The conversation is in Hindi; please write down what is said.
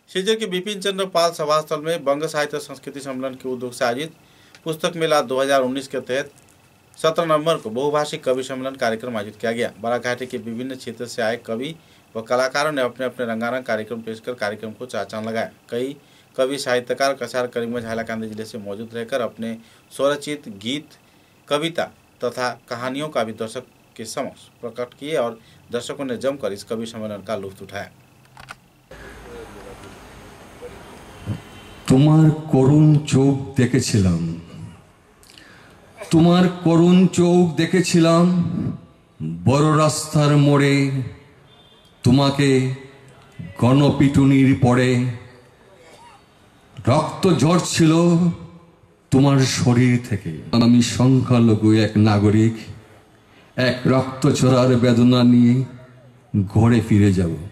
सीजर के बिपिन चंद्र पाल सभास्थल में बंग साहित्य संस्कृति सम्मेलन के उद्योग से आयोजित पुस्तक मेला 2019 के तहत 17 नवंबर को बहुभाषिक कवि सम्मेलन कार्यक्रम आयोजित किया गया। बराघाटी के विभिन्न क्षेत्र से आए कवि व कलाकारों ने अपने अपने रंगारंग कार्यक्रम पेश कर कार्यक्रम को चार चांद लगाया। कई कवि साहित्यकार कसार करीमगंज हाइलाकांदी जिले से मौजूद रहकर अपने स्वरचित गीत, कविता तथा कहानियों का भी दर्शक के समक्ष प्रकट किए और दर्शकों ने जमकर इस कवि सम्मेलन का लुत्फ उठाया। তোমার করুণ চোখ দেখেছিলাম, তোমার করুণ চোখ দেখেছিলাম বড় রাস্তার মোড়ে, তোমাকে গণপিটুনির পরে রক্ত ঝরছিল তোমার শরীর থেকে। আমি সংখ্যালঘু এক নাগরিক, এক রক্তচোরার বেদনা নিয়ে ঘরে ফিরে যাব।